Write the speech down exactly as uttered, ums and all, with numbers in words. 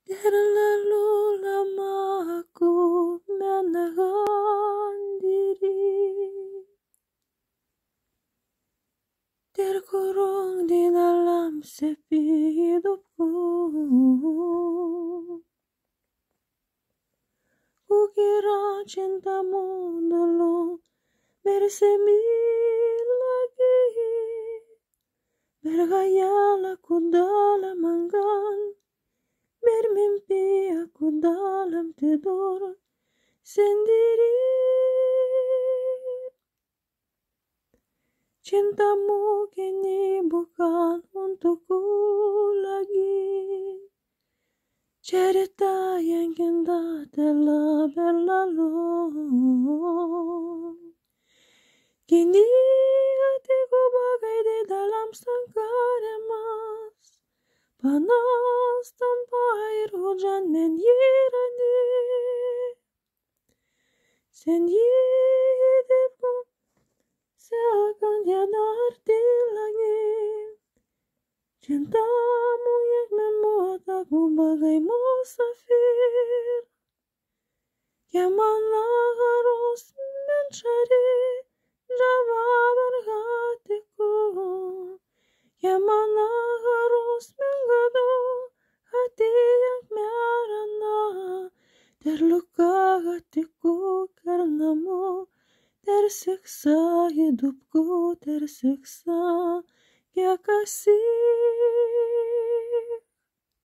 Terlalu lama aku menahan diri, terkurung di dalam sepi hidupku. Kukira cintamu dulu bersemi lagi, berkhayal aku dalam anggan, bermimpi aku dalam tidur sendiri. Cintamu kini bukan untukku lagi, cerita yang indah telah berlalu. Kini hatiku bagai di dalam sangkar emas, panas tanpa air hujan menyirami. Senja hidupku seakan tiada arti lagi, cintamu yang membuat aku bagai musafir, yang mana harus mencari jawaban hatiku, yang mana harus mengadu hati yang merana. Terluka hatiku karenamu, tersiksa hidupku, tersiksa ya kasih.